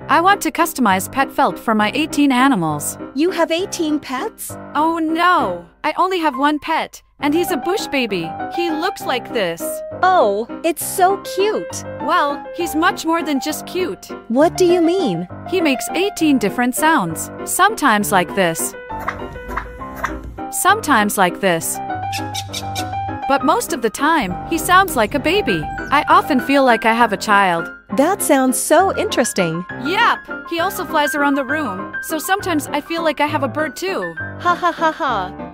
I want to customize pet felt for my 18 animals. You have 18 pets? Oh no! I only have one pet, and he's a bush baby. He looks like this. Oh, it's so cute. Well, he's much more than just cute. What do you mean? He makes 18 different sounds. Sometimes like this. Sometimes like this. But most of the time, he sounds like a baby. I often feel like I have a child. That sounds so interesting. Yep! He also flies around the room, so sometimes I feel like I have a bird too. Ha ha ha ha.